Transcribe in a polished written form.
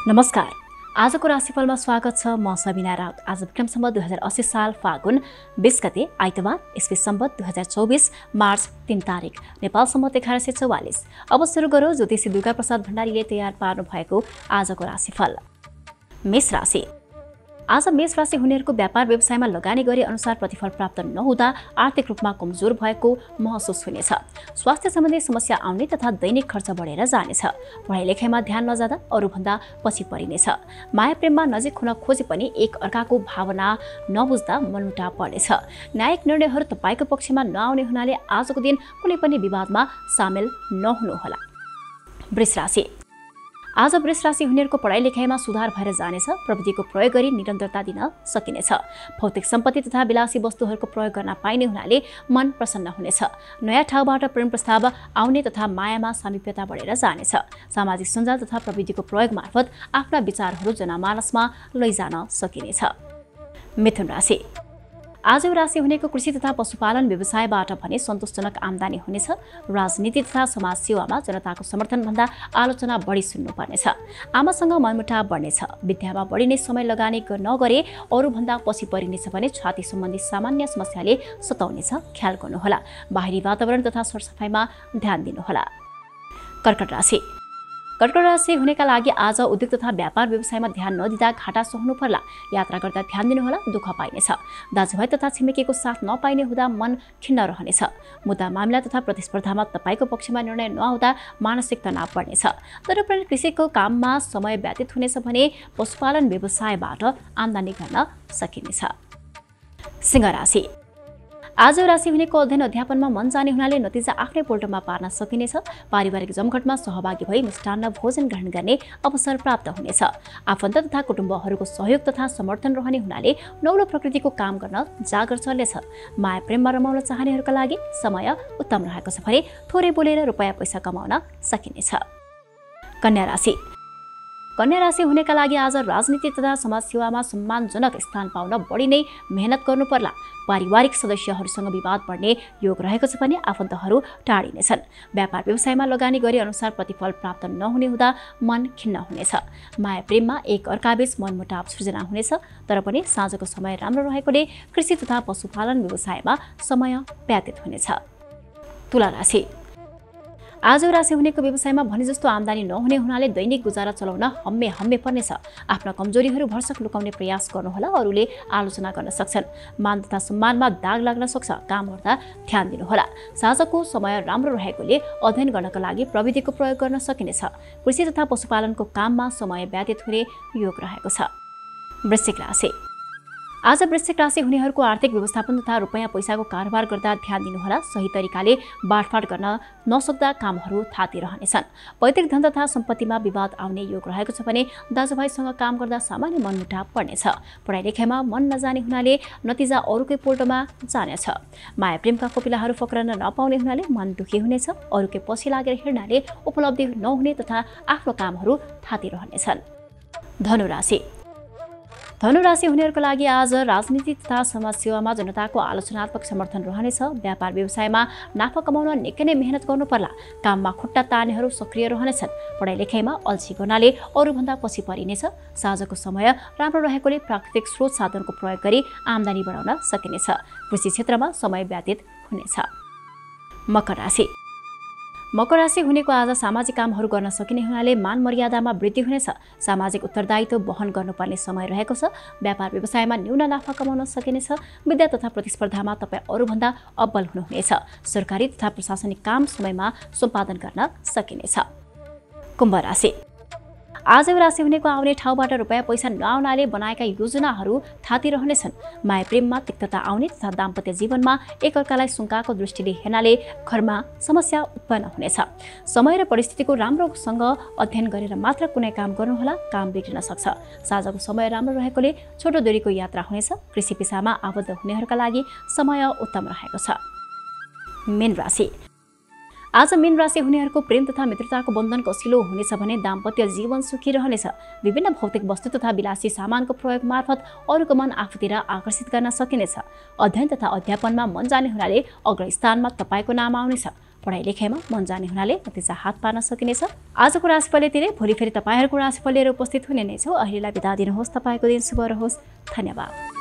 नमस्कार। आजको राशिफलमा स्वागत छ। म सबिना राउत। आज विक्रम सम्वत 2080 साल फागुन 20 गते आइतबार, ईस्वी सम्वत 2024 मार्च 3 तारिक, नेपाल सम्वत 1144। अब सुरु गरौँ ज्योतिषी दुर्गा प्रसाद भण्डारीले तयार पार्नु भएको आजको राशिफल। मेष राशि। आज मेष राशि हुनेहरूको व्यापार व्यवसायमा लगानी गरे अनुसार प्रतिफल प्राप्त नहुँदा आर्थिक रूपमा कमजोर भएको महसुस हुनेछ। स्वास्थ्य सम्बन्धी समस्या आउने तथा दैनिक खर्च बढेर जानेछ। पढाइ लेखाइमा ध्यान नजाँदा अरूभन्दा पछि परिनेछ। माया प्रेममा नजिक हुन खोजे पनि एक अर्काको भावना नबुझ्दा मनमुटाव पर्नेछ। न्यायिक निर्णयहरू तपाईँको पक्षमा नआउने हुनाले आजको दिन कुनै पनि विवादमा सामेल नहुनुहोला। वृष राशि। आज वृष राशि हुनेहरूको पढाइ लेखाइमा सुधार भएर जानेछ। प्रविधिको प्रयोग गरी निरन्तरता दिन सकिनेछ। भौतिक सम्पत्ति तथा विलासी वस्तुहरूको प्रयोग गर्न पाइने हुनाले मन प्रसन्न हुनेछ। नयाँ ठाउँबाट प्रेम प्रस्ताव आउने तथा मायामा सामिप्यता बढेर जानेछ। सामाजिक सञ्जाल तथा प्रविधिको प्रयोग मार्फत आफ्ना विचारहरू जनमानसमा लैजान सकिनेछ। मिथुन राशि। आज राशि हुनेको कृषि तथा पशुपालन व्यवसायबाट भने सन्तोषजनक आम्दानी हुनेछ। राजनीति तथा समाज सेवामा जनताको समर्थनभन्दा आलोचना बढी सुन्नुपर्नेछ। आमासँग मनमुटाव बढ्नेछ। विद्यामा बढी नै समय लगानी नगरे अरूभन्दा पछि परिनेछ भने छाती सम्बन्धी सामान्य समस्याले सताउनेछ। ख्याल गर्नुहोला। बाहिरी वातावरण तथा सरसफाइमा ध्यान दिनुहोला। कर्कट राशि। कर्कट राशि हुनेका लागि आज उद्योग तथा व्यापार व्यवसायमा ध्यान नदिँदा घाटा सहनु पर्ला। यात्रा गर्दा ध्यान दिनुहोला। दुःख पाइनेछ। दाजुभाइ तथा छिमेकीको साथ नपाइने हुँदा मन खिन्न रहनेछ। मुद्दा मामिला तथा प्रतिस्पर्धामा तपाईँको पक्षमा निर्णय नआउँदा मानसिक तनाव बढ्नेछ। तर पनि कृषिको काममा समय व्यतीत हुनेछ भने पशुपालन व्यवसायबाट आम्दानी गर्न सकिनेछ। सिंह राशि। आज राशि हुनेको अध्ययन अध्यापनमा मन जाने हुनाले नतिजा आफ्नै पोल्टोमा पार्न सकिनेछ। पारिवारिक जमघटमा सहभागी भई मिष्टान्न भोजन ग्रहण गर्ने अवसर प्राप्त हुनेछ। आफन्त तथा कुटुम्बहरूको सहयोग तथा समर्थन रहने हुनाले नौलो प्रकृतिको काम गर्न जागर चल्नेछ। माया प्रेममा रमाउन चाहनेहरूका लागि समय उत्तम रहेको छ भने थोरै बोलेर रुपैयाँ पैसा कमाउन सकिनेछ। कन्या राशि। कन्या राशि हुनेका लागि आज राजनीति तथा समाज सेवामा सम्मानजनक स्थान पाउन बढी नै मेहनत गर्नु पर्ला। पारिवारिक सदस्यहरूसँग विवाद बढ्ने योग रहेको छ भने आफन्तहरू टाढिनेछन्। व्यापार व्यवसायमा लगानी गरे अनुसार प्रतिफल प्राप्त नहुने हुँदा मन खिन्न हुनेछ। माया प्रेममा एक अर्काबीच मनमुटाव सृजना हुनेछ। तर पनि साँझको समय राम्रो रहेकोले कृषि तथा पशुपालन व्यवसायमा समय व्यतीत हुनेछ। तुला राशि। आज राशि हुनेको व्यवसायमा भने जस्तो आम्दानी नहुने हुनाले दैनिक गुजारा चलाउन हम्मे पर्नेछ। आफ्ना कमजोरीहरू भरसक लुकाउने प्रयास गर्नुहोला। अरूले आलोचना गर्न सक्छन्। मान तथा सम्मानमा दाग लाग्न सक्छ। काम गर्दा ध्यान दिनुहोला। साँझको समय राम्रो रहेकोले अध्ययन गर्नका लागि प्रविधिको प्रयोग गर्न सकिनेछ। कृषि तथा पशुपालनको काममा समय व्यतीत हुने योग रहेको छ। वृश्चिक राशि। आज वृश्चिक राशि हुनेहरूको आर्थिक व्यवस्थापन तथा रुपैयाँ पैसाको कारोबार गर्दा ध्यान दिनुहोला। सही तरिकाले बाँडफाँड गर्न नसक्दा कामहरू थाती रहनेछन्। पैतृक धन तथा सम्पत्तिमा विवाद आउने योग रहेको छ भने दाजुभाइसँग काम गर्दा सामान्य मनमुटाव पर्नेछ। पढाइ लेखाइमा मन नजाने हुनाले नतिजा अरूकै पोल्टोमा जानेछ। माया प्रेमका कोपिलाहरू फक्रन नपाउने हुनाले मन दुखी हुनेछ। अरूकै पछि लागेर हिँड्नाले उपलब्धि नहुने तथा आफ्नो कामहरू थाती रहनेछन्। धनु राशि। धनु राशि हुनेहरूको लागि आज राजनीति तथा समाज सेवामा जनताको आलोचनात्मक समर्थन रहनेछ। व्यापार व्यवसायमा नाफा कमाउन निकै नै मेहनत गर्नु पर्ला। काममा खुट्टा तार्नेहरू सक्रिय रहनेछन्। पढाइ लेखाइमा अल्छी गर्नाले अरूभन्दा पछि परिनेछ। साँझको समय राम्रो रहेकोले प्राकृतिक स्रोत साधनको प्रयोग गरी आम्दानी बढाउन सकिनेछ। कृषि क्षेत्रमा समय व्यतीत हुनेछ। मकर राशि। मकर राशि हुनेको आज सामाजिक कामहरू गर्न सकिने हुनाले मान मर्यादामा वृद्धि हुनेछ। सामाजिक उत्तरदायित्व वहन गर्नुपर्ने समय रहेको छ। व्यापार व्यवसायमा न्यून नाफा कमाउन सकिनेछ। विद्या तथा प्रतिस्पर्धामा तपाईँ अरूभन्दा अब्बल हुनुहुनेछ। सरकारी तथा प्रशासनिक काम समयमा सम्पादन गर्न सकिनेछ। कुम्भ राशि। आज राशि हुनेको आउने ठाउँबाट रुपैयाँ पैसा नआउनाले बनाएका योजनाहरू थाती रहनेछन्। माया प्रेममा तिक्तता आउने तथा दाम्पत्य जीवनमा एकअर्कालाई सुन्काको दृष्टिले हेर्नाले घरमा समस्या उत्पन्न हुनेछ। समय र परिस्थितिको राम्रोसँग अध्ययन गरेर मात्र कुनै काम गर्नुहोला। काम बिग्रिन सक्छ। साँझको समय राम्रो रहेकोले छोटो दूरीको यात्रा हुनेछ। कृषि पेसामा आबद्ध हुनेहरूका लागि समय उत्तम रहेको छ। मीन राशि। आज मीन राशि हुनेहरूको प्रेम तथा मित्रताको बन्धन कसिलो हुनेछ भने दाम्पत्य जीवन सुखी रहनेछ। विभिन्न भौतिक वस्तु तथा विलासी सामानको प्रयोग मार्फत अरूको मन आफूतिर आकर्षित गर्न सकिनेछ। अध्ययन तथा अध्यापनमा मन जाने हुनाले अग्रस्थानमा तपाईँको नाम आउनेछ। पढाइ लेखाइमा मन जाने हुनाले नतिजा हात पार्न सकिनेछ। आजको राशिफल यतिरै। भोलि फेरि तपाईहरुको राशिफल लिएर उपस्थित हुने नै छौं। अहिलेलाई बिदा दिनुहोस्। तपाईको दिन शुभ रहोस्। धन्यवाद।